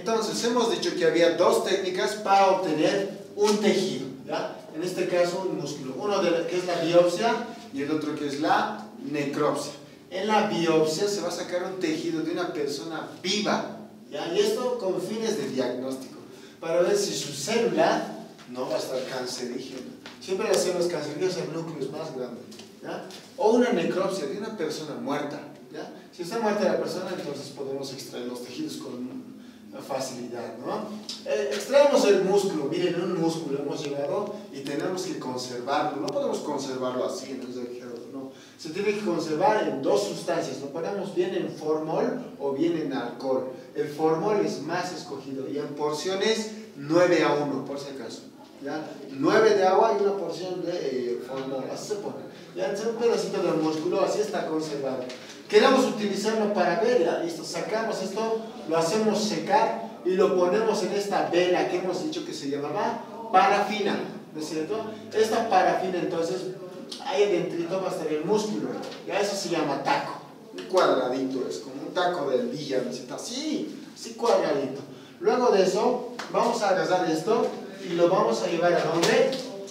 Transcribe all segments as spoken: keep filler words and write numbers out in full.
Entonces, hemos dicho que había dos técnicas para obtener un tejido, ¿ya? En este caso, un músculo. Uno de la, que es la biopsia y el otro que es la necropsia. En la biopsia se va a sacar un tejido de una persona viva, ¿ya? Y esto con fines de diagnóstico, para ver si su célula no va a estar cancerígena. Siempre las células cancerígenas en núcleos más grandes, ¿ya? O una necropsia de una persona muerta, ¿ya? Si está muerta la persona, entonces podemos extraer los tejidos con facilidad, ¿no? Eh, extraemos el músculo. Miren, un músculo hemos llegado y tenemos que conservarlo. No podemos conservarlo así en el refrigerador, no. Se tiene que conservar en dos sustancias. Lo ponemos bien en formol o bien en alcohol. El formol es más escogido y en porciones nueve a uno, por si acaso, ¿ya? nueve de agua y una porción de eh, formol, así se pone. Ya, entonces un pedacito del músculo, así está conservado. Queremos utilizarlo para ver, ya, listo, sacamos esto, lo hacemos secar y lo ponemos en esta vela que hemos dicho que se llamaba parafina, ¿no es cierto? Esta parafina, entonces, ahí adentrito va a estar el músculo, ya eso se llama taco, un cuadradito, es como un taco de ardilla, ¿no es cierto? Así, así cuadradito. Luego de eso, vamos a agarrar esto y lo vamos a llevar ¿a dónde?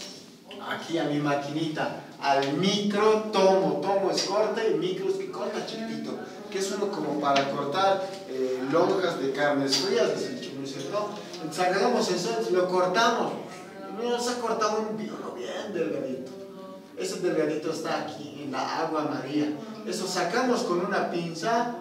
Aquí a mi maquinita, al micro tomo. Tomo es corte y micro es que corta chiquitito, que es uno como para cortar eh, lonjas de carnes frías, ¿no es cierto? Entonces agarramos eso, lo cortamos, nos ha cortado un uno bien delgadito. Ese delgadito está aquí en la agua María. Eso sacamos con una pinza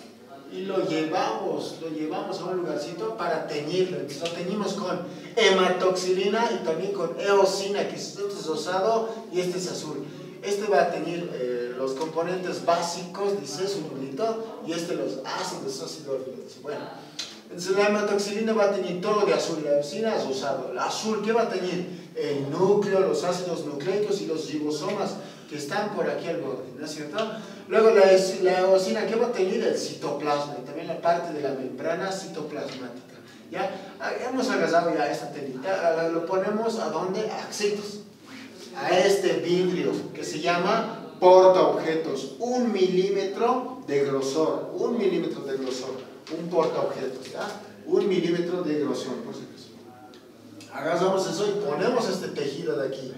y lo llevamos, lo llevamos a un lugarcito para teñirlo. Entonces lo teñimos con hematoxilina y también con eosina, que este es rosado y este es azul. Este va a teñir eh, los componentes básicos, dice su numerito, y este los ácidos, ácidos. Bueno, entonces la hematoxilina va a teñir todo de azul, la eosina es rosado. El azul, ¿qué va a teñir? El núcleo, los ácidos nucleicos y los ribosomas que están por aquí al borde, ¿no es cierto? Luego la, la eosina, ¿qué va a tener? El citoplasma y también la parte de la membrana citoplasmática. ¿Ya? Hemos agarrado ya esta telita, lo ponemos ¿a dónde? A Axitos, a este vidrio que se llama portaobjetos, un milímetro de grosor, un milímetro de grosor, un portaobjetos, ¿ya? Un milímetro de grosor, por si acaso. Agarramos eso y ponemos este tejido de aquí,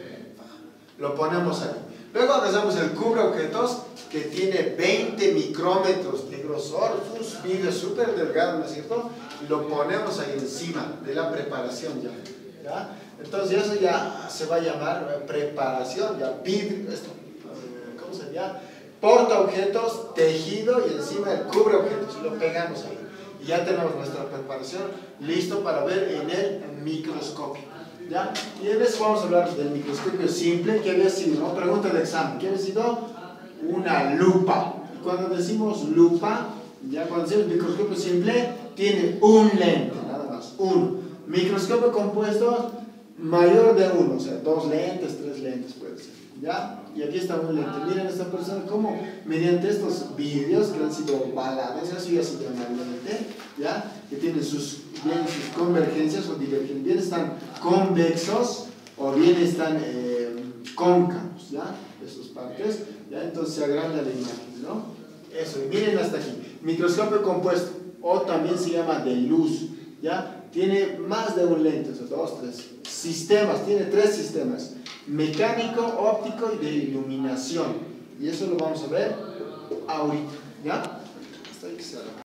lo ponemos aquí. Luego agarramos el cubreobjetos que tiene veinte micrómetros de grosor, un vidrio súper delgado, ¿no es cierto? Y lo ponemos ahí encima de la preparación ya, ¿ya? Entonces eso ya se va a llamar preparación, ya, vidrio, esto, ¿cómo se llama? Portaobjetos, tejido y encima el cubreobjetos, y lo pegamos ahí. Y ya tenemos nuestra preparación listo para ver en el microscopio. ¿Ya? Y en eso vamos a hablar del microscopio simple, que había sido, ¿no? Pregunta de examen, ¿qué había sido? Una lupa. Y cuando decimos lupa, ya cuando decimos microscopio simple, tiene un lente, nada más, uno. Microscopio compuesto, mayor de uno, o sea, dos lentes, tres lentes puede ser, ¿ya? Y aquí está un lente. Miren esta persona cómo, mediante estos vídeos que han sido balados, eso ya se llama lente, ¿ya? Que tienen sus, bien sus convergencias o divergencias, bien están convexos o bien están eh, cóncavos, ¿ya? Esas partes, ¿ya? Entonces se agranda la imagen, ¿no? Eso, y miren hasta aquí, microscopio compuesto, o también se llama de luz, ¿ya? Tiene más de un lente, o sea, dos, tres sistemas, tiene tres sistemas, mecánico, óptico y de iluminación, y eso lo vamos a ver ahorita, ¿ya? Hasta ahí que se haga.